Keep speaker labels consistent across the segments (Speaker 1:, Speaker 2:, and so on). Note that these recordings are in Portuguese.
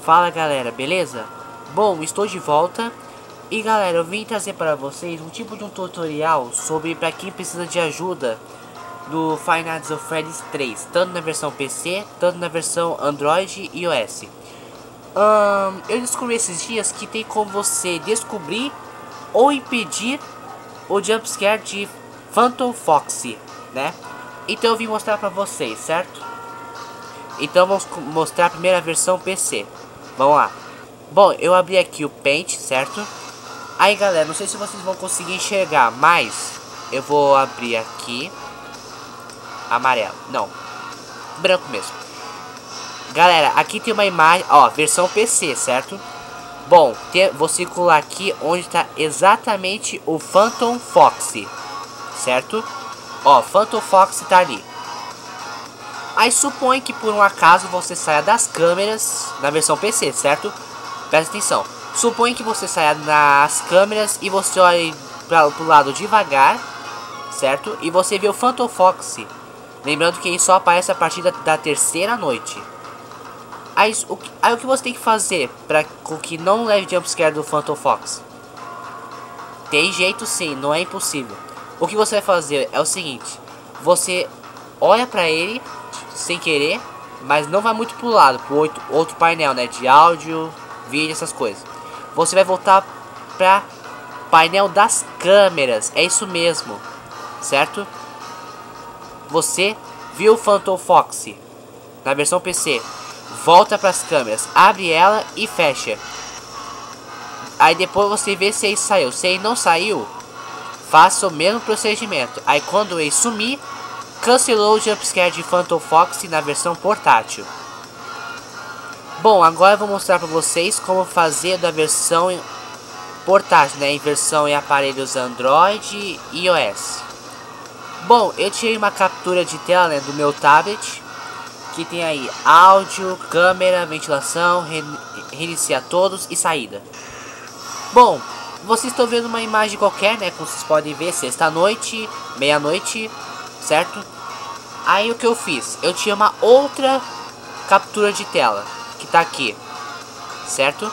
Speaker 1: Fala galera, beleza? Bom, estou de volta. E galera, eu vim trazer para vocês um tipo de um tutorial sobre para quem precisa de ajuda do Five Nights at Freddy's 3, tanto na versão PC, tanto na versão Android e iOS. Eu descobri esses dias que tem como você descobrir ou impedir o jumpscare de Phantom Foxy, né? Então eu vim mostrar para vocês, certo? Então vamos mostrar a primeira versão PC. Vamos lá. Bom, eu abri aqui o Paint, certo? Aí galera, não sei se vocês vão conseguir enxergar, mas eu vou abrir aqui. Amarelo, não, branco mesmo. Galera, aqui tem uma imagem, ó, versão PC, certo? Bom, vou circular aqui onde está exatamente o Phantom Foxy, certo? Ó, Phantom Foxy tá ali. Aí supõe que por um acaso você saia das câmeras na versão PC, certo? Presta atenção. Supõe que você saia nas câmeras e você olhe pro lado devagar, certo? E você vê o Phantom Foxy. Lembrando que ele só aparece a partir da terceira noite. Aí o que você tem que fazer para que não leve jumpscare do Phantom Fox? Tem jeito sim, não é impossível. O que você vai fazer é o seguinte: você olha para ele sem querer, mas não vai muito pro lado, pro outro painel, né, de áudio, vídeo, essas coisas. Você vai voltar para painel das câmeras, é isso mesmo, certo? Você viu o Phantom Foxy na versão PC, volta para as câmeras, abre ela e fecha. Aí depois você vê se ele saiu. Se ele não saiu, faça o mesmo procedimento. Aí quando ele sumir, cancelou o jumpscare de Phantom Foxy na versão portátil. Bom, agora eu vou mostrar para vocês como fazer da versão portátil, né, em versão em aparelhos Android e iOS. Bom, eu tirei uma captura de tela, né, do meu tablet, que tem aí áudio, câmera, ventilação, reiniciar todos e saída. Bom, vocês estão vendo uma imagem qualquer, né, como vocês podem ver, sexta-noite, meia-noite, certo? Aí o que eu fiz? Eu tinha uma outra captura de tela, que tá aqui, certo?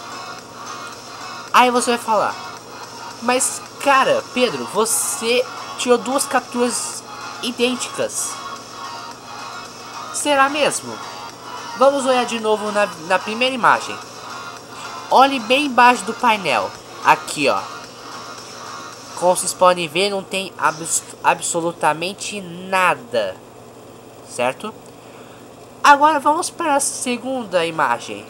Speaker 1: Aí você vai falar: mas cara, Pedro, você tirou duas capturas idênticas. Será mesmo? Vamos olhar de novo na primeira imagem. Olhe bem embaixo do painel. Aqui, ó. Como vocês podem ver, não tem absolutamente nada, certo? Agora vamos para a segunda imagem.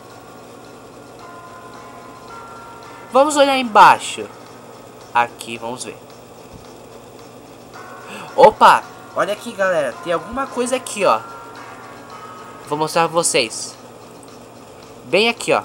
Speaker 1: Vamos olhar embaixo. Aqui, vamos ver. Opa, olha aqui galera, tem alguma coisa aqui, ó. Vou mostrar pra vocês. Bem aqui, ó.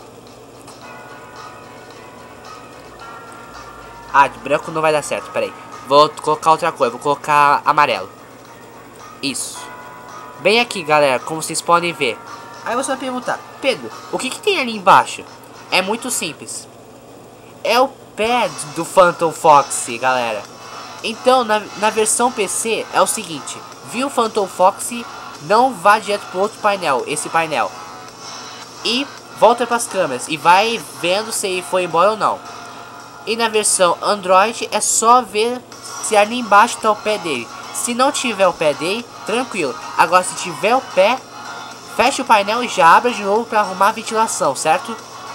Speaker 1: Ah, de branco não vai dar certo, peraí. Vou colocar outra cor, vou colocar amarelo. Isso. Bem aqui galera, como vocês podem ver. Aí você vai perguntar: Pedro, o que tem ali embaixo? É muito simples. É o pé do Phantom Foxy, galera. Então, na versão PC é o seguinte: viu o Phantom Foxy, não vá direto para outro painel, esse painel, e volta para as câmeras e vai vendo se ele foi embora ou não. E na versão Android é só ver se ali embaixo está o pé dele. Se não tiver o pé dele, tranquilo. Agora se tiver o pé, fecha o painel e já abre de novo para arrumar a ventilação, certo?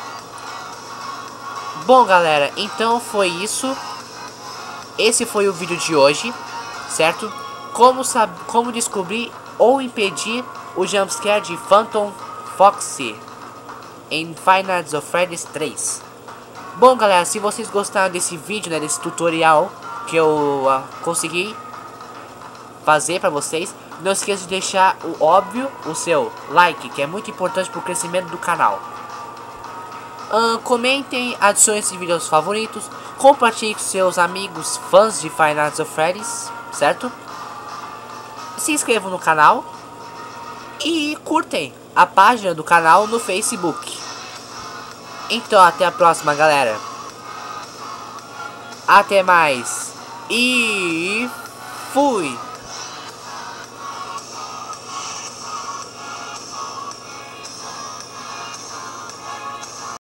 Speaker 1: Bom galera, então foi isso. Esse foi o vídeo de hoje, certo? Como descobrir ou impedir o jumpscare de Phantom Foxy em Five Nights at Freddy's 3. Bom galera, se vocês gostaram desse vídeo, né, desse tutorial que eu consegui fazer pra vocês, não esqueça de deixar o óbvio, o seu like, que é muito importante pro crescimento do canal. Comentem, adicionem esse vídeo aos favoritos, compartilhe com seus amigos fãs de Five Nights at Freddy's, certo? Se inscrevam no canal e curtem a página do canal no Facebook. Então até a próxima galera. Até mais e fui!